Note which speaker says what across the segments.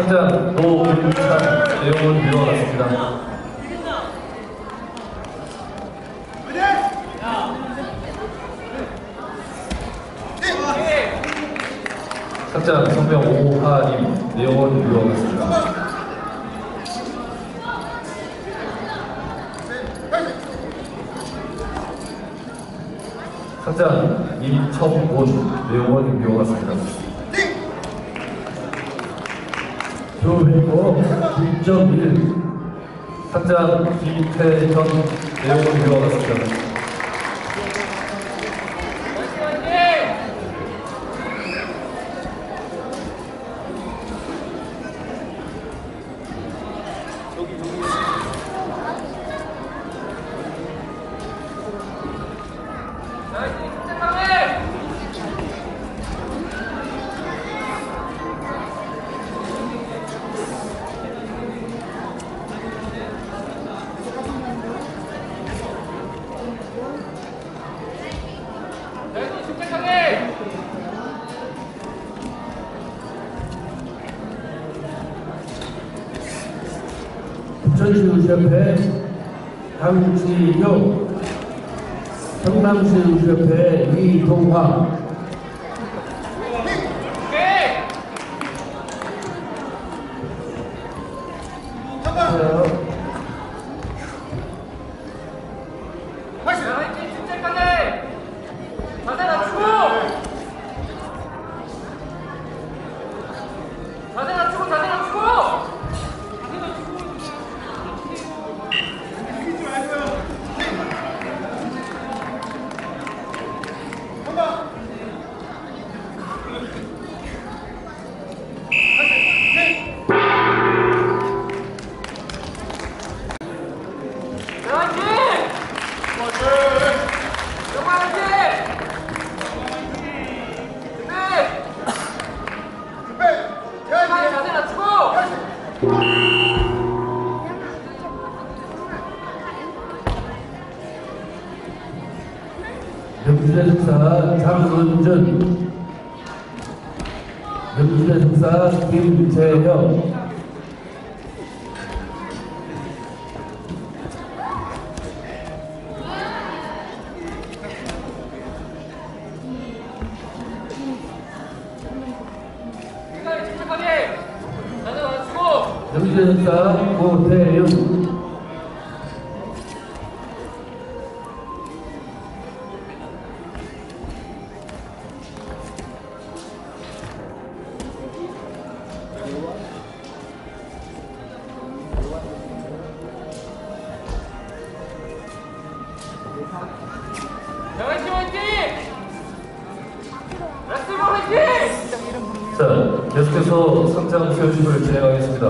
Speaker 1: 상장 노김찬 내용은 묘와 같습니다. 상장 성명 오하님 내용은 묘와 같습니다. 상장 임청곤 내용은 묘와 같습니다.
Speaker 2: 조회고 2.1
Speaker 1: 상장 김태현 내용은 묘와 같습니다.
Speaker 2: 부천시의협회 강지효, 경남시의협회 이동화. 명지대숙사 장은준, 명지대숙사 김재형, 명지대숙사 고태윤,
Speaker 1: 자, 계속해서 상장 수여식을 진행하겠습니다.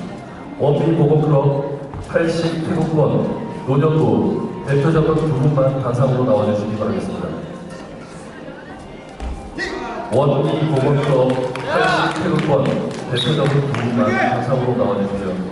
Speaker 1: 원빈보건클럽 80태국권 노년도 대표자분 두 분만 단상으로 나와주시기 바라겠습니다. 원빈보건클럽 80태국권 대표자분 두 분만 단상으로 나와주십시오.